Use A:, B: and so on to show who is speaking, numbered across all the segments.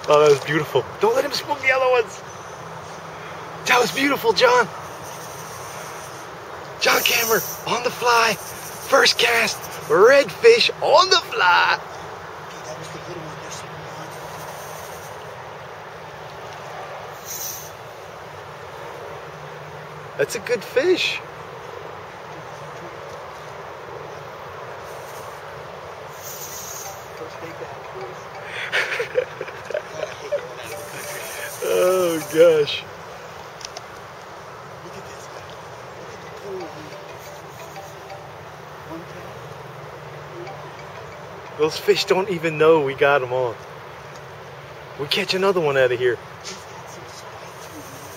A: Oh, that was beautiful. Don't let him spook the other ones. That was beautiful, John. John Cameron on the fly. First cast. Redfish on the fly.
B: That was the little one. There's some more.
A: That's a good fish. Oh gosh.
B: Look at this guy. Look at the pool. One cat.
A: Those fish don't even know we got them on. We catch another one out of here.
B: He's got some spikes in him.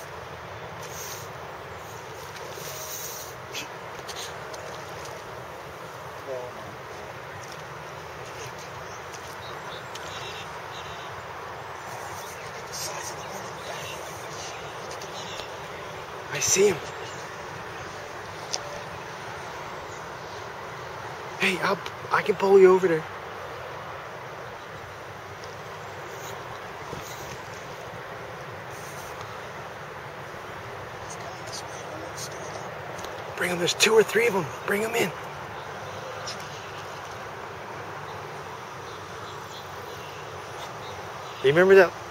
B: Oh my God. The size of the one in the back. Look at the one.
A: I see him. Hey, I can pull you over there.
B: This guy is way more still.
A: Bring them. There's 2 or 3 of them. Bring them in. You remember that